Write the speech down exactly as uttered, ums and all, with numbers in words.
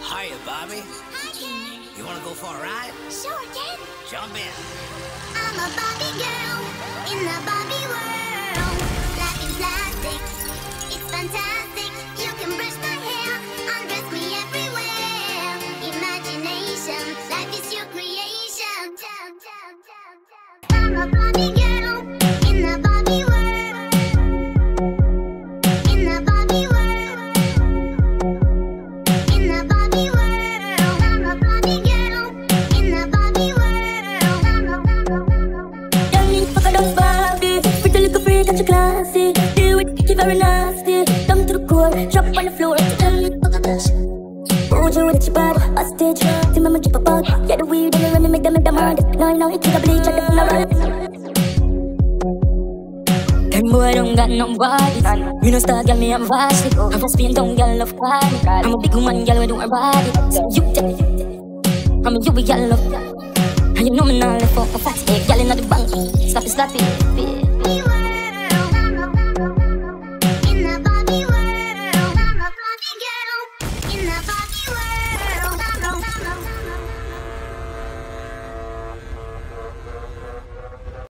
Hiya, Bobby. Hi, Ken. You wanna go for a ride? Sure, Ken. Jump in. I'm a Barbie girl in the Barbie world. Life in plastic, it's fantastic. You can brush my hair, undress me everywhere. Imagination, life is your creation. I'm a Barbie girl in the Barbie world. In the Barbie world. In the Barbie world. I'm a Barbie girl in the Barbie world. Young me, fuck a dance Barbie. Pretty little freak, got you classy. Do it, keep very nasty. Down to the core, drop on the floor. Tell me, fuck a dash. Hold you with your body, hostage. See me, drip apart. Yeah, the weed and the run, make them make them hard. Now, now, it take a bleach, I get from the run. Them boy don't got no body. Me no star, girl, me I'm vasty. I'm a spin down, girl, love party. I'm a big woman, girl, we do her body. So you tell I'm a you, we girl, love. And you know me now, left for a fat egg, girl, in the bank. Slap it, slap it,